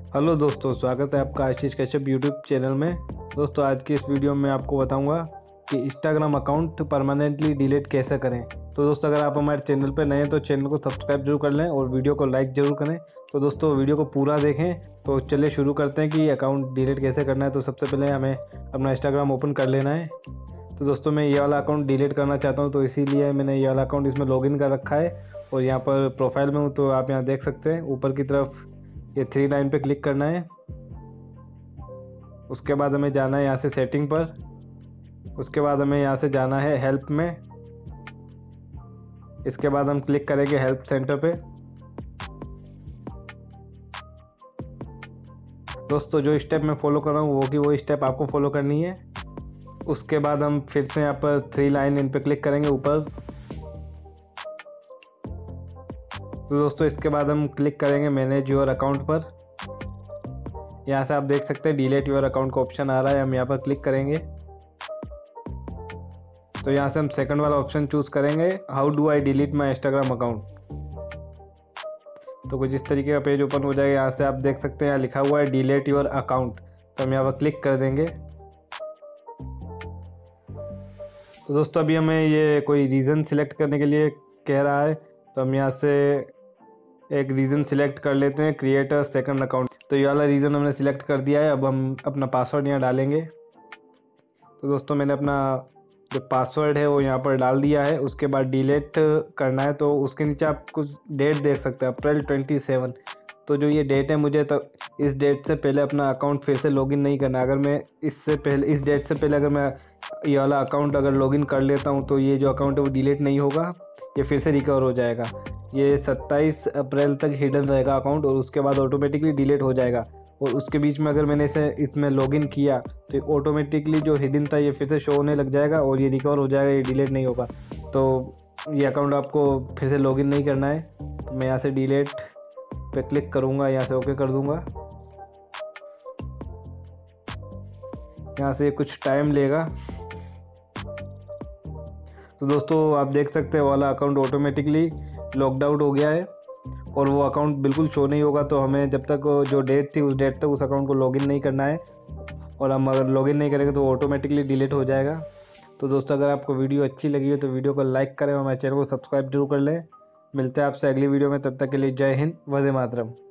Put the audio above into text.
Hello दोस्तों, स्वागत है आपका आशीष कश्यप यूट्यूब चैनल में। दोस्तों, आज की इस वीडियो में आपको बताऊंगा कि इंस्टाग्राम अकाउंट परमानेंटली डिलीट कैसे करें। तो दोस्तों, अगर आप हमारे चैनल पर नए हैं तो चैनल को सब्सक्राइब जरूर कर लें और वीडियो को लाइक ज़रूर करें। तो दोस्तों, वीडियो को पूरा देखें। तो चलिए शुरू करते हैं कि अकाउंट डिलीट कैसे करना है। तो सबसे पहले हमें अपना इंस्टाग्राम ओपन कर लेना है। तो दोस्तों, मैं ये वाला अकाउंट डिलीट करना चाहता हूँ, तो इसीलिए मैंने ये वाला अकाउंट इसमें लॉगिन कर रखा है। और यहाँ पर प्रोफाइल में हूँ, तो आप यहाँ देख सकते हैं ऊपर की तरफ ये 3 लाइन पे क्लिक करना है। उसके बाद हमें जाना है यहाँ से सेटिंग पर। उसके बाद हमें यहाँ से जाना है हेल्प में। इसके बाद हम क्लिक करेंगे हेल्प सेंटर पे। दोस्तों, जो स्टेप मैं फॉलो कर रहा हूँ वो स्टेप आपको फॉलो करनी है। उसके बाद हम फिर से यहाँ पर 3 लाइन इन पे क्लिक करेंगे ऊपर। तो दोस्तों, इसके बाद हम क्लिक करेंगे मैनेज योर अकाउंट पर। यहाँ से आप देख सकते हैं डिलीट योर अकाउंट का ऑप्शन आ रहा है, हम यहाँ पर क्लिक करेंगे। तो यहाँ से हम सेकंड वाला ऑप्शन चूज करेंगे, how do I delete my Instagram account. तो कुछ इस तरीके का पेज ओपन हो जाएगा। यहाँ से आप देख सकते हैं यहाँ लिखा हुआ है डिलीट योर अकाउंट, तो हम यहाँ पर क्लिक कर देंगे। तो दोस्तों, अभी हमें ये कोई रीज़न सिलेक्ट करने के लिए कह रहा है, तो हम यहाँ से एक रीज़न सिलेक्ट कर लेते हैं, क्रिएट अ सेकंड अकाउंट। तो ये वाला रीज़न हमने सिलेक्ट कर दिया है। अब हम अपना पासवर्ड यहाँ डालेंगे। तो दोस्तों, मैंने अपना जो पासवर्ड है वो यहाँ पर डाल दिया है। उसके बाद डिलीट करना है, तो उसके नीचे आप कुछ डेट देख सकते हैं, अप्रैल 27। तो जो ये डेट है, मुझे तो इस डेट से पहले अपना अकाउंट फिर से लॉगिन नहीं करना। अगर मैं इस डेट से पहले अगर मैं ये वाला अकाउंट अगर लॉगिन कर लेता हूँ, तो ये जो अकाउंट है वो डिलीट नहीं होगा, ये फिर से रिकवर हो जाएगा। ये 27 अप्रैल तक हिडन रहेगा अकाउंट, और उसके बाद ऑटोमेटिकली डिलीट हो जाएगा। और उसके बीच में अगर मैंने इसमें लॉगिन किया, तो ऑटोमेटिकली जो हिडन था ये फिर से शो होने लग जाएगा और ये रिकवर हो जाएगा, ये डिलीट नहीं होगा। तो ये अकाउंट आपको फिर से लॉगिन नहीं करना है। तो मैं यहाँ से डिलीट पे क्लिक करूँगा, यहाँ से ओके कर दूँगा। यहाँ से कुछ टाइम लेगा। तो दोस्तों, आप देख सकते हैं वाला अकाउंट ऑटोमेटिकली लॉकड आउट हो गया है और वो अकाउंट बिल्कुल शो नहीं होगा। तो हमें जब तक जो डेट थी उस डेट तक उस अकाउंट को लॉगिन नहीं करना है, और हम अगर लॉगिन नहीं करेंगे तो ऑटोमेटिकली डिलीट हो जाएगा। तो दोस्तों, अगर आपको वीडियो अच्छी लगी हो तो वीडियो को लाइक करें और हमारे चैनल को सब्सक्राइब जरूर कर लें। मिलते हैं आपसे अगली वीडियो में, तब तक के लिए जय हिंद, वंदे मातरम।